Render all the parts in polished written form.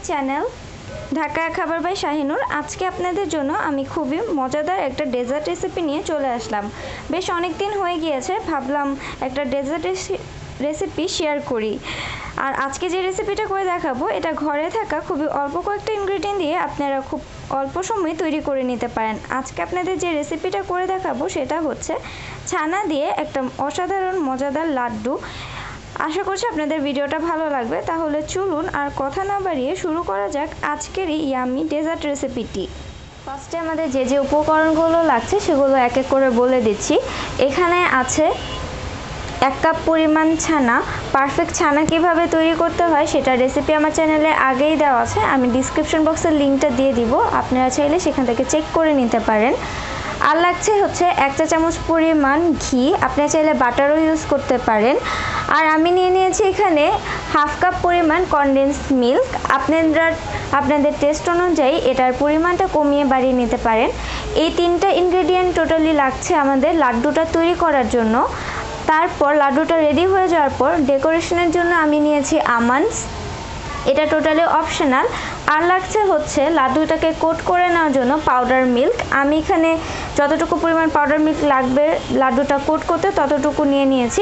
Channel ঢাকায়া খাবার by Shahinur. আজকে আপনাদের জন্য আমি খুবই মজাদার একটা ডেজার্ট রেসিপি নিয়ে চলে আসলাম। বেশ অনেক দিন হয়ে গিয়েছে, ভাবলাম একটা ডেজার্ট রেসিপি শেয়ার করি। আর আজকে যে রেসিপিটা করে দেখাবো এটা ঘরে থাকা খুবই অল্প কয়েকটা ইনগ্রেডিয়েন্ট দিয়ে আপনারা খুব অল্প সময়ে তৈরি করে নিতে পারেন। আজকে আপনাদের যে রেসিপিটা করে দেখাবো সেটা হচ্ছে ছানা দিয়ে একটা অসাধারণ মজাদার লাড্ডু। আশা করছি আপনাদের ভিডিওটা ভালো লাগবে। তাহলে চলুন আর কথা না বাড়িয়ে শুরু করা যাক আজকের এই ইয়ামি ডেজার্ট রেসিপিটি। ফার্স্টে আমাদের যে যে উপকরণগুলো লাগছে সেগুলো এক এক করে বলে দিচ্ছি। এখানে আছে 1 কাপ পরিমাণ ছানা। পারফেক্ট ছানা কিভাবে তৈরি করতে হয় সেটা রেসিপি আমার চ্যানেলে আগেই দেওয়া আছে, আমি ডিসক্রিপশন বক্সের লিঙ্কটা দিয়ে দিব, আপনারা চাইলে সেখান থেকে চেক করে নিতে পারেন। আর লাগছে হচ্ছে 1 চা চামচ পরিমাণ ঘি, আপনারা চাইলে বাটারও ইউজ করতে পারেন। আর আমি নিয়ে নিয়েছি এখানে 1/2 কাপ পরিমাণ কনডেন্সড মিল্ক। আপনাদের টেস্ট অনুযায়ী এটার পরিমাণটা কমিয়ে বাড়িয়ে নিতে পারেন। এই 3টা ইনগ্রেডিয়েন্ট টোটালি লাগছে আমাদের লাড্ডুটা তৈরি করার জন্য। তারপর লাড্ডুটা রেডি হয়ে যাওয়ার পর ডেকোরেশনের জন্য আমি নিয়েছি আমন্ডস, এটা টোটালি অপশনাল। আর লাগছে হচ্ছে লাড্ডুটাকে কোট করে নেওয়ার জন্য পাউডার মিল্ক। আমি এখানে যতটুকু পরিমাণ পাউডার মিল্ক লাগবে লাড্ডুটা কোট করতে ততটুকু নিয়ে নিয়েছি।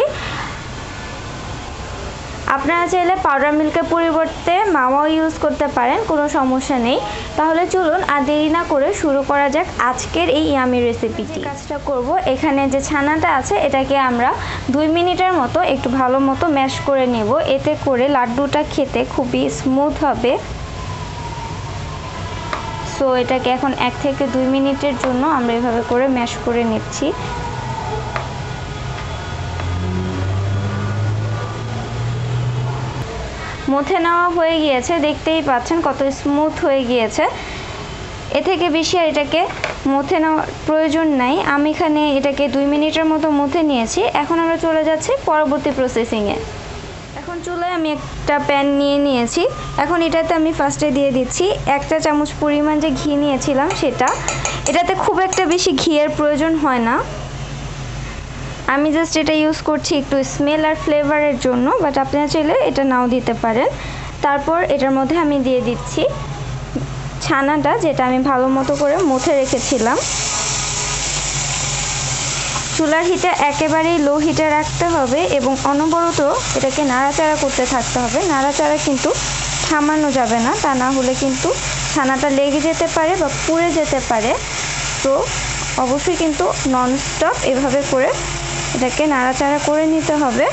আপনারা চাইলে পাউডার মিল্কের পরিবর্তে মাওয়াও ইউজ করতে পারেন, কোনো সমস্যা নেই। তাহলে চলুন আর দেরি না করে শুরু করা যাক আজকের এই ইয়ামি রেসিপিটি। কাজটা করব, এখানে যে ছানাটা আছে এটাকে আমরা 2 মিনিটের মতো একটু ভালো মতো ম্যাশ করে নেব, এতে করে লাড্ডুটা খেতে খুবই স্মুথ হবে। সো এটাকে এখন 1 থেকে 2 মিনিটের জন্য আমরা এভাবে করে ম্যাশ করে নিচ্ছি। মথে নেওয়া হয়ে গিয়েছে, দেখতেই পাচ্ছেন কত স্মুথ হয়ে গিয়েছে। এ থেকে বেশি আর এটাকে মথে নেওয়ার প্রয়োজন নাই। আমি এখানে এটাকে 2 মিনিটের মতো মথে নিয়েছি। এখন আমরা চলে যাচ্ছি পরবর্তী প্রসেসিংয়ে। এখন চুলায় আমি একটা প্যান নিয়ে নিয়েছি। এখন এটাতে আমি ফার্স্টে দিয়ে দিচ্ছি 1 চা চামচ পরিমাণ যে ঘি নিয়েছিলাম সেটা। এটাতে খুব একটা বেশি ঘিয়ের প্রয়োজন হয় না, আমি জাস্ট এটা ইউজ করছি একটু স্মেল আর ফ্লেভারের জন্য, বাট আপনারা চাইলে এটা নাও দিতে পারেন। তারপর এটার মধ্যে আমি দিয়ে দিচ্ছি ছানাটা, যেটা আমি ভালো মতো করে মুথে রেখেছিলাম। চুলার হিটে একেবারেই লো হিটে রাখতে হবে এবং অনবরত এটাকে নাড়াচাড়া করতে থাকতে হবে। নাড়াচাড়া কিন্তু থামানো যাবে না, তা না হলে কিন্তু ছানাটা লেগে যেতে পারে বা পুড়ে যেতে পারে। তো অবশ্যই কিন্তু ননস্টপ এভাবে করে এটাকে নাড়াচাড়া করে নিতে হবে।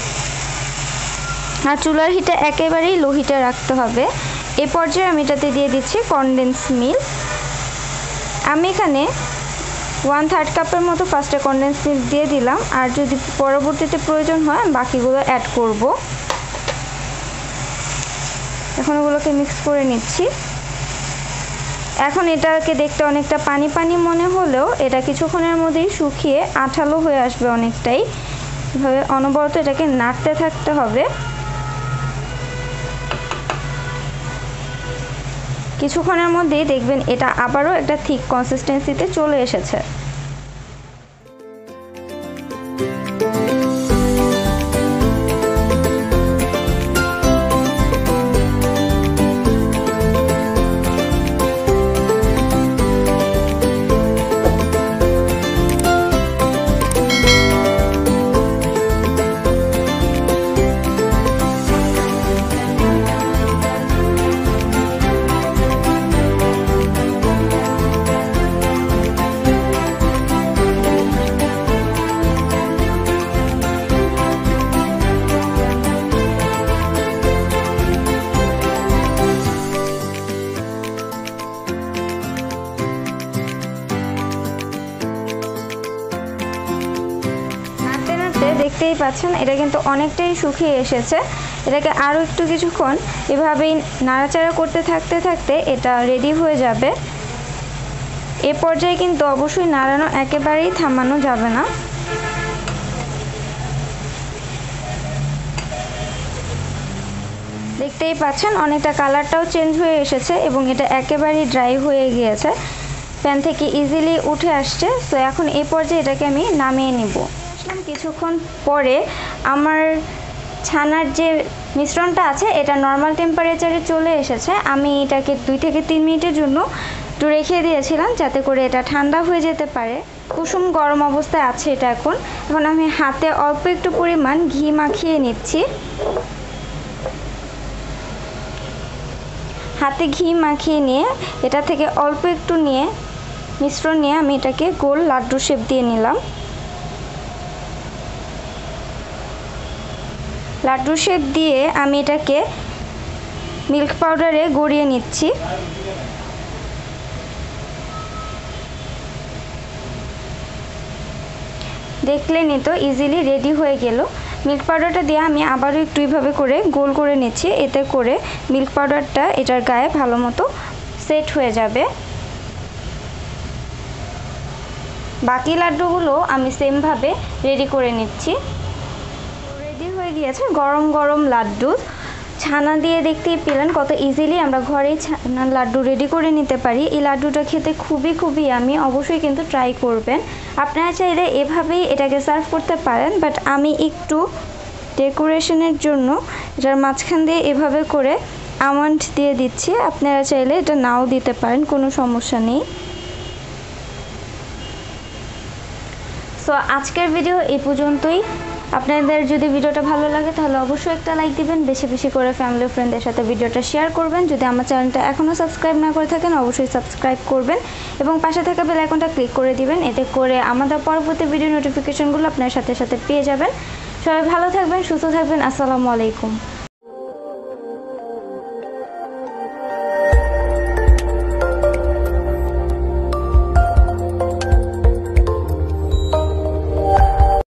আর চুলার হিটে একেবারেই লো হিটে রাখতে হবে। এ পর্যায়ে আমি এটাতে দিয়ে দিচ্ছি কনডেন্স মিল্ক। আমি এখানে 1/3 কাপের মতো ফার্স্টে কনডেন্স মিল্ক দিয়ে দিলাম, আর যদি পরবর্তীতে প্রয়োজন হয় বাকিগুলো অ্যাড করব। এখন এগুলোকে মিক্স করে নিচ্ছি। এখন এটাকে দেখতে অনেকটা পানি পানি মনে হলেও এটা কিছুক্ষণের মধ্যেই শুকিয়ে আঠালো হয়ে আসবে অনেকটাই। এভাবে অনবরত এটাকে নাড়তে থাকতে হবে। কিছুক্ষণের মধ্যেই দেখবেন এটা আবারও একটা থিক কনসিস্টেন্সিতে চলে এসেছে। দেখতেই পাচ্ছেন এটা কিন্তু অনেকটাই শুকিয়ে এসেছে। এটাকে আরও একটু কিছুক্ষণ এভাবেই নাড়াচাড়া করতে থাকতে থাকতে এটা রেডি হয়ে যাবে। এ পর্যায়ে কিন্তু অবশ্যই নাড়ানো একেবারেই থামানো যাবে না। দেখতেই পাচ্ছেন অনেকটা কালারটাও চেঞ্জ হয়ে এসেছে এবং এটা একেবারেই ড্রাই হয়ে গিয়েছে, প্যান থেকে ইজিলি উঠে আসছে। সো এখন এই পর্যায়ে এটাকে আমি নামিয়ে নিব। কিছুক্ষণ পরে আমার ছানার যে মিশ্রণটা আছে এটা নর্মাল টেম্পারেচারে চলে এসেছে। আমি এটাকে 2 থেকে 3 মিনিটের জন্য একটু রেখে দিয়েছিলাম যাতে করে এটা ঠান্ডা হয়ে যেতে পারে। কুসুম গরম অবস্থায় আছে এটা। এখন আমি হাতে অল্প একটু পরিমাণ ঘি মাখিয়ে নিচ্ছি। হাতে ঘি মাখিয়ে নিয়ে এটা থেকে অল্প একটু নিয়ে মিশ্রণ নিয়ে আমি এটাকে গোল লাড্ডু শেপ দিয়ে নিলাম। লাড্ডু শেপ দিয়ে আমি এটাকে মিল্ক পাউডারে গড়িয়ে নিচ্ছি। দেখলেনই তো ইজিলি রেডি হয়ে গেল। মিল্ক পাউডারটা দিয়ে আমি আবারও একটু এইভাবে করে গোল করে নিচ্ছি, এতে করে মিল্ক পাউডারটা এটার গায়ে ভালো মতো সেট হয়ে যাবে। বাকি লাড্ডুগুলো আমি সেমভাবে রেডি করে নিচ্ছি। রেডি হয়ে গিয়েছে গরম গরম লাড্ডু। ছানা দিয়ে দেখতেই পেলেন কত ইজিলি আমরা ঘরেই ছানার লাড্ডু রেডি করে নিতে পারি। এই লাড্ডুটা খেতে খুবই আমি অবশ্যই কিন্তু ট্রাই করবেন। আপনারা চাইলে এভাবেই এটাকে সার্ভ করতে পারেন, বাট আমি একটু ডেকোরেশনের জন্য এটার মাঝখান দিয়ে এভাবে করে আমন্ড দিয়ে দিচ্ছি। আপনারা চাইলে এটা নাও দিতে পারেন, কোনো সমস্যা নেই। সো আজকের ভিডিও এই পর্যন্তই। আপনাদের যদি ভিডিওটা ভালো লাগে তাহলে অবশ্যই একটা লাইক দিবেন, বেশি করে ফ্যামিলি ও ফ্রেন্ডদের সাথে ভিডিওটা শেয়ার করবেন। যদি আমার চ্যানেলটা এখনও সাবস্ক্রাইব না করে থাকেন অবশ্যই সাবস্ক্রাইব করবেন এবং পাশে থাকা বেল আইকনটা ক্লিক করে দিবেন, এতে করে আমাদের পরবর্তী ভিডিও নোটিফিকেশনগুলো আপনার সাথে পেয়ে যাবেন। সবাই ভালো থাকবেন, সুস্থ থাকবেন। আসসালামু আলাইকুম।